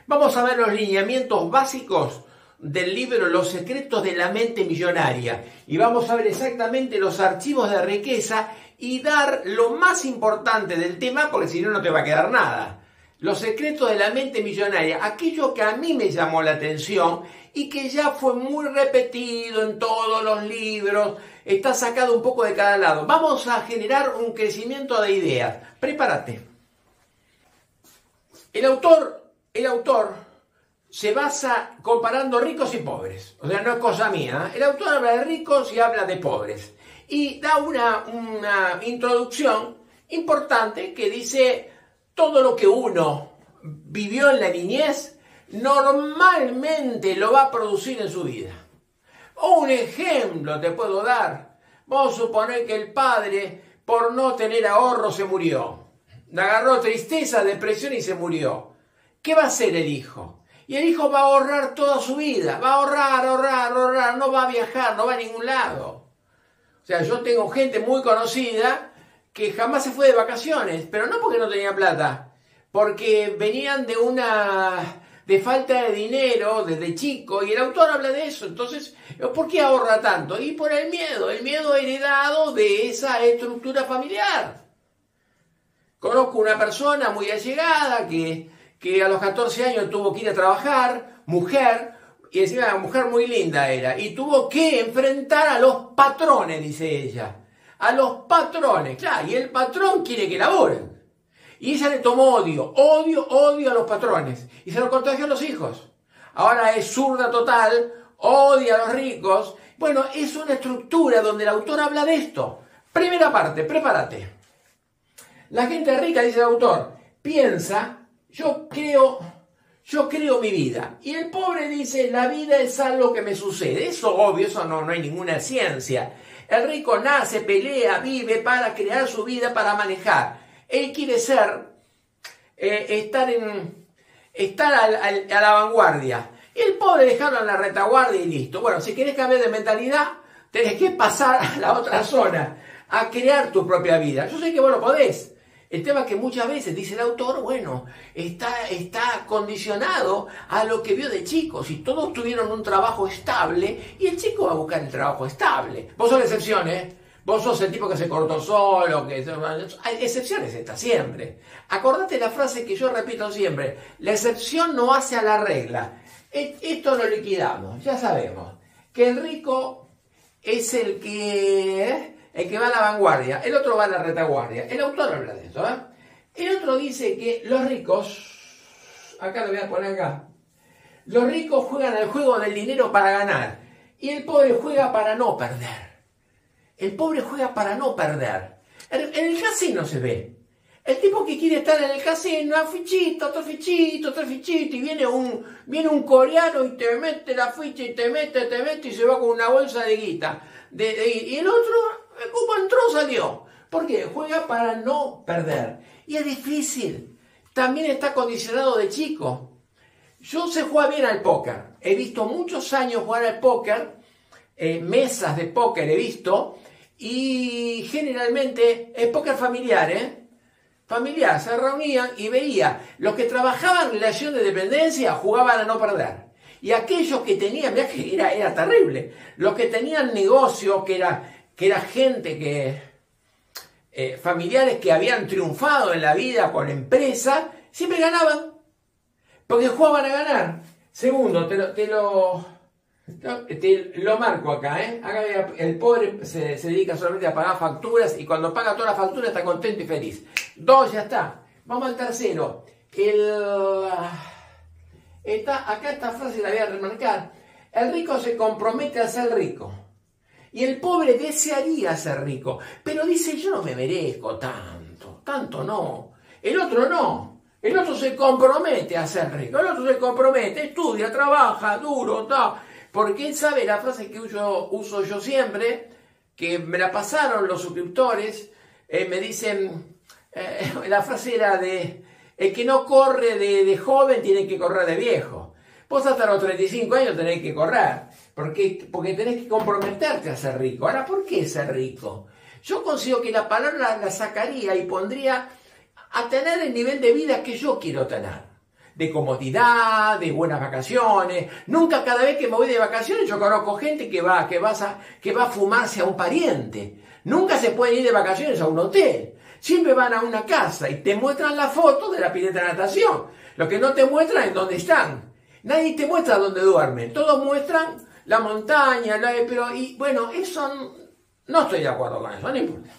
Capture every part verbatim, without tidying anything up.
Vamos a ver los lineamientos básicos del libro Los secretos de la mente millonaria y vamos a ver exactamente los archivos de riqueza y dar lo más importante del tema, porque si no, no te va a quedar nada. Los secretos de la mente millonaria, aquello que a mí me llamó la atención y que ya fue muy repetido en todos los libros, está sacado un poco de cada lado. Vamos a generar un crecimiento de ideas. Prepárate. El autor, el autor se basa comparando ricos y pobres. O sea, no es cosa mía. El autor habla de ricos y habla de pobres. Y da una, una introducción importante que dice: todo lo que uno vivió en la niñez normalmente lo va a producir en su vida. O un ejemplo te puedo dar. Vamos a suponer que el padre, por no tener ahorro, se murió. Le agarró tristeza, depresión y se murió. ¿Qué va a hacer el hijo? Y el hijo va a ahorrar toda su vida. Va a ahorrar, ahorrar, ahorrar. No va a viajar, no va a ningún lado. O sea, yo tengo gente muy conocida que jamás se fue de vacaciones, pero no porque no tenía plata, porque venían de una de falta de dinero desde chico, y el autor habla de eso. Entonces, ¿por qué ahorra tanto? Y por el miedo, el miedo heredado de esa estructura familiar. Conozco una persona muy allegada que, que a los catorce años tuvo que ir a trabajar, mujer, y encima una mujer muy linda era, y tuvo que enfrentar a los patrones, dice ella. A los patrones, claro, y el patrón quiere que laboren. Y ella le tomó odio, odio, odio a los patrones. Y se lo contagió a los hijos. Ahora es zurda total, odia a los ricos. Bueno, es una estructura donde el autor habla de esto. Primera parte, prepárate. La gente rica, dice el autor, piensa, yo creo, yo creo mi vida. Y el pobre dice, la vida es algo que me sucede. Eso obvio, eso no, no hay ninguna ciencia. El rico nace, pelea, vive para crear su vida, para manejar. Él quiere ser, eh, estar, en, estar al, al, a la vanguardia. Y el pobre dejarlo en la retaguardia y listo. Bueno, si querés cambiar de mentalidad, tenés que pasar a la otra zona, a crear tu propia vida. Yo sé que vos lo podés. El tema es que muchas veces, dice el autor, bueno, está, está condicionado a lo que vio de chico. Si todos tuvieron un trabajo estable, y el chico va a buscar el trabajo estable. Vos sos la excepción, ¿eh? Vos sos el tipo que se cortó solo, que... Hay excepciones, está siempre. Acordate la frase que yo repito siempre: la excepción no hace a la regla. Esto lo liquidamos, ya sabemos. Que el rico es el que... el que va a la vanguardia, el otro va a la retaguardia. El autor habla de eso, ¿eh? El otro dice que los ricos, acá lo voy a poner acá, los ricos juegan el juego del dinero para ganar y el pobre juega para no perder. El pobre juega para no perder. En el casino se ve. El tipo que quiere estar en el casino, un fichito, otro fichito, otro fichito, y viene un, viene un coreano y te mete la ficha y te mete, te mete y se va con una bolsa de guita. De, de, y el otro... como entró, salió. ¿Por qué? Juega para no perder. Y es difícil. También está condicionado de chico. Yo sé jugar bien al póker. He visto muchos años jugar al póker. Eh, mesas de póker he visto. Y generalmente es póker familiar, ¿eh? Familiar. Se reunían y veía. Los que trabajaban en relación de dependencia jugaban a no perder. Y aquellos que tenían, mirá que era, era terrible. Los que tenían negocio, que era... que era gente que, eh, familiares que habían triunfado en la vida con empresa, siempre ganaban, porque jugaban a ganar. Segundo, te lo, te lo, te lo marco acá, ¿eh? Acá el pobre se, se dedica solamente a pagar facturas y cuando paga todas las facturas está contento y feliz. Dos, ya está. Vamos al tercero. El, esta, acá esta frase la voy a remarcar. El rico se compromete a ser rico. Y el pobre desearía ser rico, pero dice, yo no me merezco tanto, tanto no. El otro no, el otro se compromete a ser rico, el otro se compromete, estudia, trabaja, duro, ta, porque él sabe la frase que yo uso yo siempre, que me la pasaron los suscriptores, eh, me dicen, eh, la frase era de, el que no corre de, de joven tiene que correr de viejo. Vos hasta los treinta y cinco años tenés que correr. Porque, porque tenés que comprometerte a ser rico. Ahora, ¿por qué ser rico? Yo consigo que la palabra la sacaría y pondría a tener el nivel de vida que yo quiero tener. de comodidad, de buenas vacaciones. Nunca cada vez que me voy de vacaciones yo conozco gente que va, que vas a, que va a fumarse a un pariente. Nunca se puede ir de vacaciones a un hotel. Siempre van a una casa y te muestran la foto de la pileta de natación. Lo que no te muestran es dónde están. Nadie te muestra dónde duermen. Todos muestran la montaña, la, pero y bueno, eso no estoy de acuerdo con eso, no importa.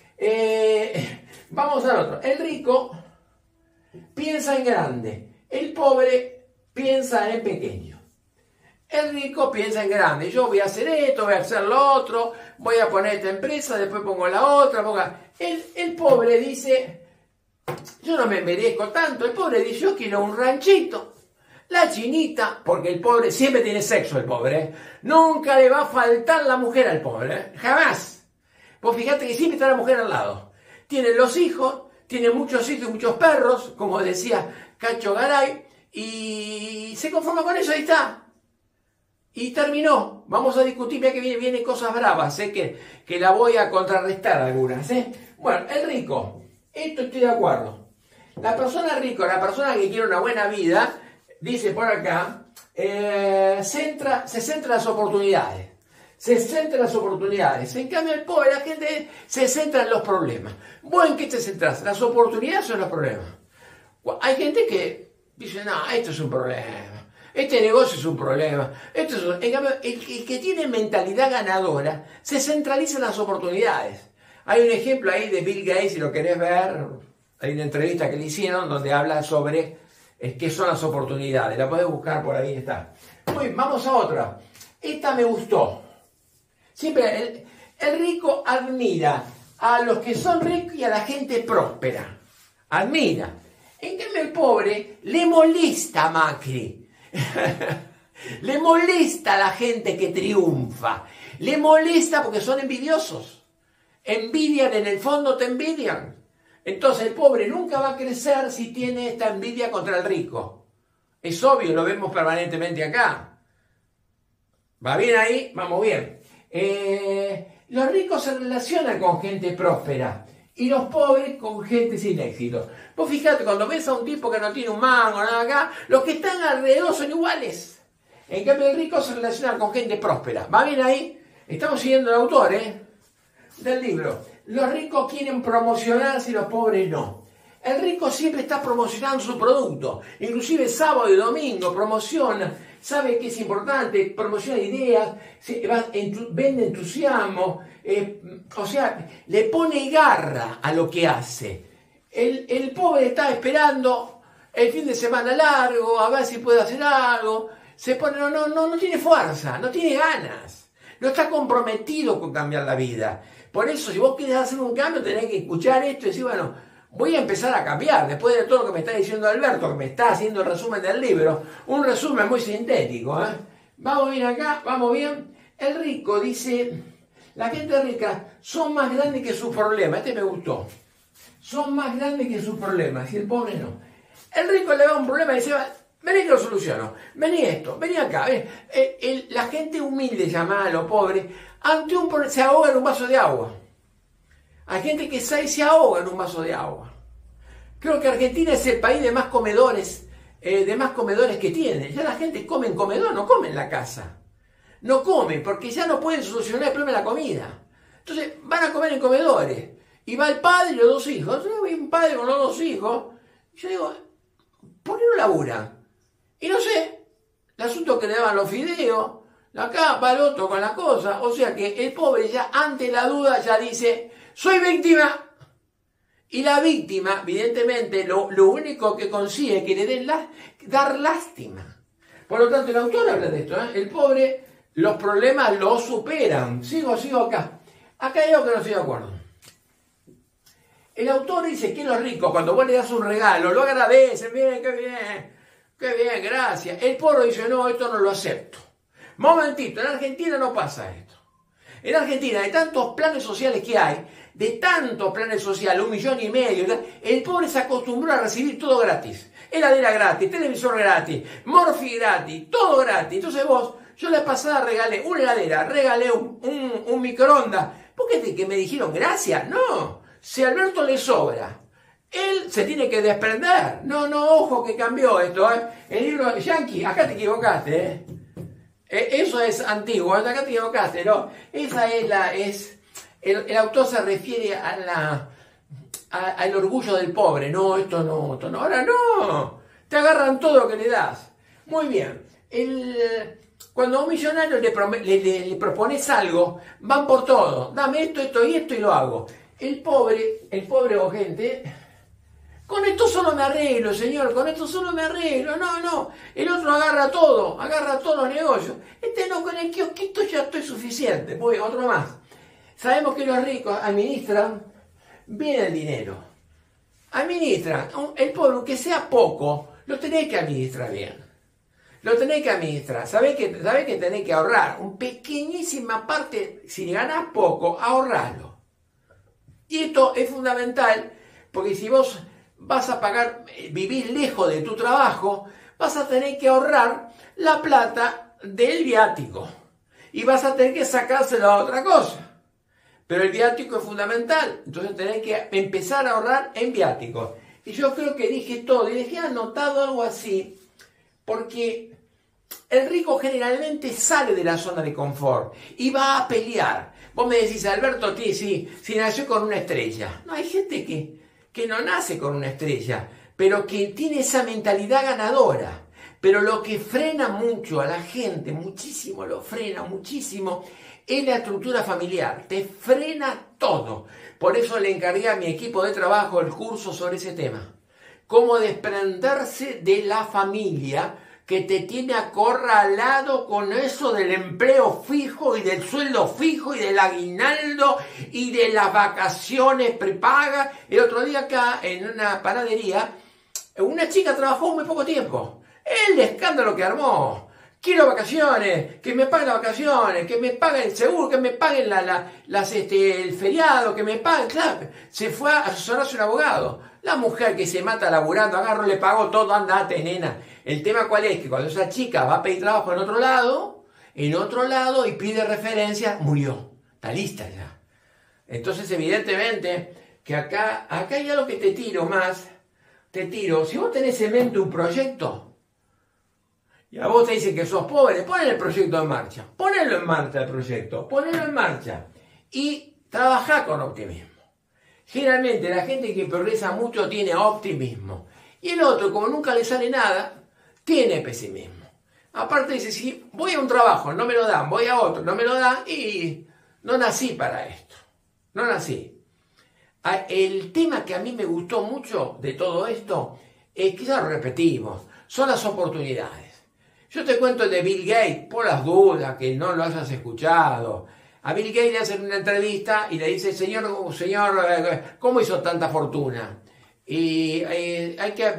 Eh, vamos al otro. El rico piensa en grande. El pobre piensa en pequeño. El rico piensa en grande. Yo voy a hacer esto, voy a hacer lo otro, voy a poner esta empresa, después pongo la otra. Pongo... El, el pobre dice, yo no me merezco tanto. El pobre dice, yo quiero un ranchito. La chinita, porque el pobre siempre tiene sexo, el pobre. ¿eh? Nunca le va a faltar la mujer al pobre. ¿eh? Jamás. Vos fíjate que siempre está la mujer al lado. Tiene los hijos, tiene muchos hijos y muchos perros, como decía Cacho Garay, y se conforma con eso, ahí está. Y terminó. Vamos a discutir, mira que viene, viene cosas bravas, sé que, que la voy a contrarrestar algunas. ¿eh? Bueno, el rico, esto estoy de acuerdo. La persona rica, la persona que quiere una buena vida, dice por acá, eh, centra, se centra en las oportunidades. Se centra en las oportunidades. En cambio, el pobre, la gente se centra en los problemas. ¿Vos en qué te centras? ¿Las oportunidades o en los problemas? Hay gente que dice, no, esto es un problema. Este negocio es un problema. Esto es un... En cambio, el, el que tiene mentalidad ganadora se centraliza en las oportunidades. Hay un ejemplo ahí de Bill Gates, si lo querés ver, hay una entrevista que le hicieron donde habla sobre eh, qué son las oportunidades. La podés buscar por ahí, está. Muy bien, vamos a otra. Esta me gustó. Siempre el, el rico admira a los que son ricos y a la gente próspera. Admira. En cambio el pobre le molesta a Macri. Le molesta a la gente que triunfa. Le molesta porque son envidiosos. Envidian, en el fondo te envidian. Entonces el pobre nunca va a crecer si tiene esta envidia contra el rico. Es obvio, lo vemos permanentemente acá. ¿Va bien ahí? Vamos bien. Eh, los ricos se relacionan con gente próspera y los pobres con gente sin éxito. Vos fíjate, cuando ves a un tipo que no tiene un mango, nada acá, los que están alrededor son iguales. En cambio, el rico se relaciona con gente próspera. ¿Va bien ahí? Estamos siguiendo el autor, ¿eh? Del libro. Los ricos quieren promocionarse y los pobres no. El rico siempre está promocionando su producto, inclusive sábado y domingo promociona, sabe que es importante, promociona ideas, se, va, entu, vende entusiasmo, eh, o sea, le pone garra a lo que hace. El, el pobre está esperando el fin de semana largo, a ver si puede hacer algo, se pone, no, no, no, no tiene fuerza, no tiene ganas, no está comprometido con cambiar la vida. Por eso, si vos querés hacer un cambio, tenés que escuchar esto y decir, bueno, voy a empezar a cambiar, después de todo lo que me está diciendo Alberto, que me está haciendo el resumen del libro, un resumen muy sintético. ¿eh? Vamos bien acá, vamos bien. El rico dice, la gente rica son más grandes que sus problemas. Este me gustó. Son más grandes que sus problemas, y el pobre no. El rico le da un problema y dice, vení que lo soluciono, vení esto, vení acá. Vení. El, el, la gente humilde, llamada a lo pobre, ante un problema, se ahoga en un vaso de agua. Hay gente que se, se ahoga en un vaso de agua. Creo que Argentina es el país de más comedores, eh, de más comedores que tiene. Ya la gente come en comedor, no come en la casa. No come, porque ya no pueden solucionar el problema de la comida. Entonces van a comer en comedores. Y va el padre y los dos hijos. Yo veo un padre con los dos hijos. Y yo digo, ¿por qué no laburan? Y no sé, el asunto es que le daban los fideos. Acá va el otro con la cosa. O sea que el pobre ya ante la duda ya dice, soy víctima. Y la víctima, evidentemente, lo, lo único que consigue es que le den la, dar lástima. Por lo tanto, el autor habla de esto. ¿eh? El pobre, los problemas lo superan. Sigo, sigo acá. Acá hay algo que no estoy de acuerdo. El autor dice que los ricos, cuando vos le das un regalo, lo agradecen. Bien, qué bien, qué bien, gracias. El pobre dice, no, esto no lo acepto. Momentito, en Argentina no pasa esto. En Argentina, de tantos planes sociales que hay, de tantos planes sociales, un millón y medio, el pobre se acostumbró a recibir todo gratis. Heladera gratis, televisor gratis, morfi gratis, todo gratis. Entonces vos, yo la pasada regalé una heladera, regalé un, un, un microondas. ¿Por qué de que me dijeron gracias? No, si a Alberto le sobra Él se tiene que desprender. No, no, ojo que cambió esto. ¿eh? El libro Yankee, acá te equivocaste. ¿eh? Eso es antiguo, acá te equivocaste. ¿no? Esa es la... Es, el, el autor se refiere a la, a, al orgullo del pobre. No, esto no, esto no. Ahora no. Te agarran todo lo que le das. Muy bien. El... Cuando a un millonario le, le, le, le propones algo, van por todo. Dame esto, esto y esto y lo hago. El pobre, el pobre o gente, con esto solo me arreglo, señor, con esto solo me arreglo. No, no. El otro agarra todo, agarra todos los negocios. Este no, con el kiosquito ya estoy suficiente. Voy, otro más. Sabemos que los ricos administran bien el dinero. Administran. El pobre, aunque sea poco, lo tenés que administrar bien. Lo tenés que administrar, sabés que, sabés que tenés que ahorrar, una pequeñísima parte, si ganás poco, ahorralo. Y esto es fundamental, porque si vos vas a pagar, vivís lejos de tu trabajo, vas a tener que ahorrar la plata del viático. Y vas a tener que sacárselo a otra cosa. Pero el viático es fundamental, entonces tenés que empezar a ahorrar en viático. Y yo creo que dije todo, y dejé anotado algo así, porque el rico generalmente sale de la zona de confort y va a pelear. Vos me decís, Alberto, sí, sí, sí nació con una estrella. No, hay gente que, que no nace con una estrella, pero que tiene esa mentalidad ganadora. Pero lo que frena mucho a la gente, muchísimo, lo frena muchísimo, es la estructura familiar. Te frena todo. Por eso le encargué a mi equipo de trabajo el curso sobre ese tema. Cómo desprenderse de la familia que te tiene acorralado con eso del empleo fijo y del sueldo fijo y del aguinaldo y de las vacaciones prepagas. El otro día acá en una panadería, una chica trabajó muy poco tiempo. El escándalo que armó. Quiero vacaciones, que me paguen las vacaciones, que me paguen el seguro, que me paguen la, la, las, este, el feriado, que me paguen. Claro, se fue a asesorarse un abogado. La mujer que se mata laburando, agarro, le pagó todo, andate, nena. El tema cuál es, que cuando esa chica va a pedir trabajo en otro lado, en otro lado y pide referencia, murió. Está lista ya. Entonces, evidentemente, que acá, acá hay algo que te tiro más. Te tiro, si vos tenés en mente un proyecto, y a vos te dicen que sos pobre, pon el proyecto en marcha. Ponelo en marcha el proyecto, ponelo en marcha. Y trabajá con optimismo. Generalmente la gente que progresa mucho tiene optimismo. Y el otro, como nunca le sale nada, tiene pesimismo. Aparte dice, si voy a un trabajo, no me lo dan, voy a otro, no me lo dan, y no nací para esto. No nací. El tema que a mí me gustó mucho de todo esto, es que ya lo repetimos, son las oportunidades. Yo te cuento el de Bill Gates, por las dudas, que no lo hayas escuchado. A Bill Gates le hacen una entrevista y le dice, señor, señor, ¿cómo hizo tanta fortuna? Y eh, hay que...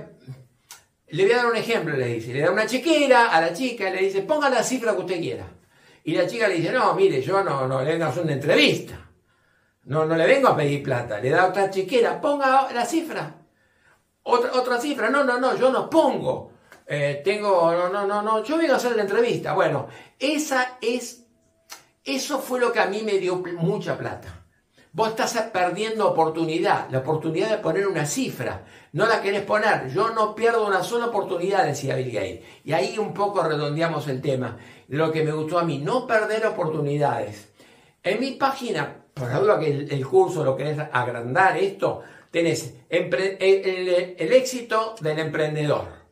Le voy a dar un ejemplo, le dice. Le da una chequera a la chica y le dice, ponga la cifra que usted quiera. Y la chica le dice, no, mire, yo no, no le vengo a hacer una entrevista. No, no le vengo a pedir plata. Le da otra chequera, ponga la cifra. Otra, otra cifra, no, no, no, yo no pongo. Eh, tengo, no, no, no, no, yo vengo a hacer la entrevista. Bueno, esa es, eso fue lo que a mí me dio mucha plata. Vos estás perdiendo oportunidad, la oportunidad de poner una cifra. No la querés poner. Yo no pierdo una sola oportunidad, decía Bill Gates. Y ahí un poco redondeamos el tema. Lo que me gustó a mí, no perder oportunidades. En mi página, por la duda que el, el curso lo querés agrandar esto, tenés el, el, el éxito del emprendedor.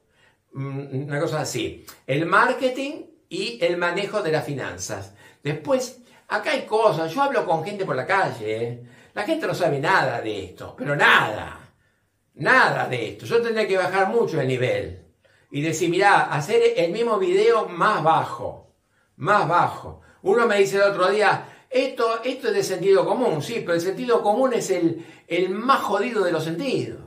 Una cosa así, el marketing y el manejo de las finanzas. Después, acá hay cosas, yo hablo con gente por la calle, ¿eh? La gente no sabe nada de esto, pero nada, nada de esto. Yo tendría que bajar mucho el nivel y decir, mirá, hacer el mismo video más bajo, más bajo. Uno me dice el otro día, esto, esto es de sentido común, sí, pero el sentido común es el, el más jodido de los sentidos.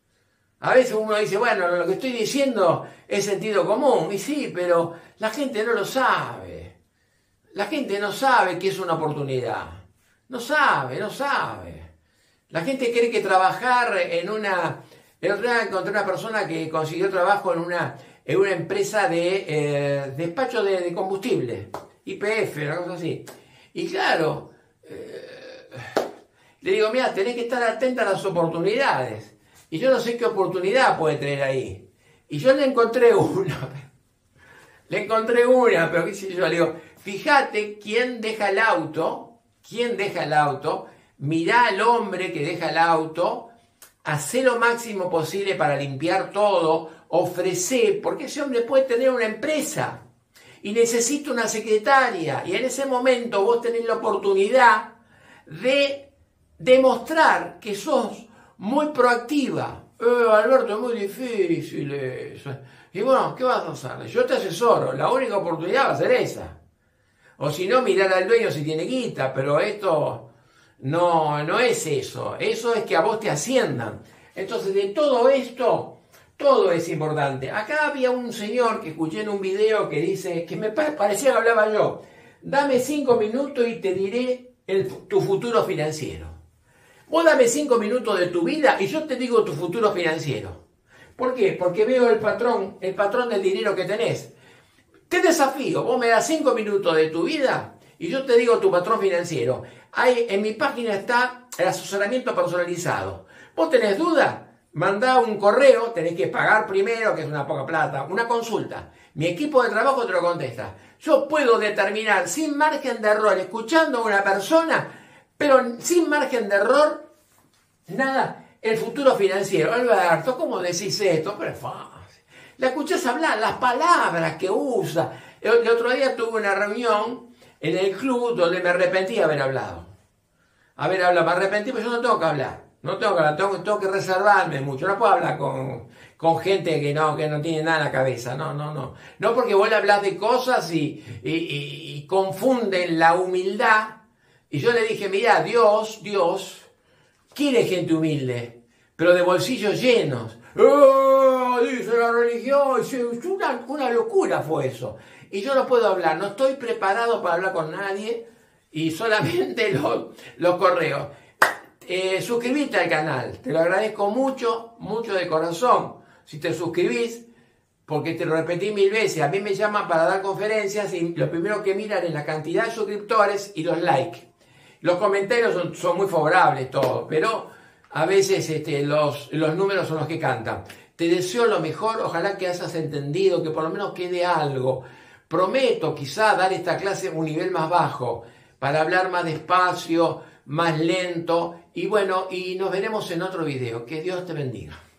A veces uno dice, bueno, lo que estoy diciendo es sentido común. Y sí, pero la gente no lo sabe. La gente no sabe que es una oportunidad. No sabe, no sabe. La gente cree que trabajar en una... El otro día encontré una persona que consiguió trabajo en una, en una empresa de eh, despacho de, de combustible. Y P F, una cosa así. Y claro, eh, le digo, mira, tenés que estar atenta a las oportunidades. Y yo no sé qué oportunidad puede tener ahí. Y yo le encontré una. Le encontré una, pero qué sé yo, le digo, fíjate quién deja el auto, quién deja el auto, mirá al hombre que deja el auto, hacé lo máximo posible para limpiar todo, ofrecé, porque ese hombre puede tener una empresa y necesita una secretaria, y en ese momento vos tenés la oportunidad de demostrar que sos muy proactiva. Eh, Alberto, es muy difícil eso. Y bueno, ¿qué vas a hacer? Yo te asesoro, la única oportunidad va a ser esa. O si no, mirar al dueño si tiene guita, pero esto no, no es eso. Eso es que a vos te asciendan. Entonces, de todo esto, todo es importante. Acá había un señor que escuché en un video que dice, que me parecía que hablaba yo, dame cinco minutos y te diré el, tu futuro financiero. Vos dame cinco minutos de tu vida y yo te digo tu futuro financiero. ¿Por qué? Porque veo el patrón, el patrón del dinero que tenés. Te desafío, vos me das cinco minutos de tu vida y yo te digo tu patrón financiero. Ahí en mi página está el asesoramiento personalizado. ¿Vos tenés duda? Mandá un correo, tenés que pagar primero, que es una poca plata, una consulta. Mi equipo de trabajo te lo contesta. Yo puedo determinar sin margen de error, escuchando a una persona, pero sin margen de error, nada, el futuro financiero. Alberto, ¿cómo decís esto? Pero es fácil. La escuchás hablar, las palabras que usa. El, el otro día tuve una reunión en el club donde me arrepentí de haber hablado. Haber hablado, me arrepentí, pero yo no tengo que hablar. No tengo que hablar, tengo, tengo que reservarme mucho. No puedo hablar con, con gente que no, que no tiene nada en la cabeza. No, no, no. No, porque vos le hablas de cosas y, y, y, y confunden la humildad. Y yo le dije, mirá, Dios, Dios quiere gente humilde, pero de bolsillos llenos. ¡Oh! Dice la religión. Una, una locura fue eso. Y yo no puedo hablar, no estoy preparado para hablar con nadie y solamente los, los correos. Eh, suscribite al canal, te lo agradezco mucho, mucho de corazón. Si te suscribís, porque te lo repetí mil veces, a mí me llaman para dar conferencias y lo primero que miran es la cantidad de suscriptores y los likes. Los comentarios son, son muy favorables, todo, pero a veces este, los, los números son los que cantan. Te deseo lo mejor, ojalá que hayas entendido, que por lo menos quede algo. Prometo quizá dar esta clase a un nivel más bajo, para hablar más despacio, más lento, y bueno, y nos veremos en otro video. Que Dios te bendiga.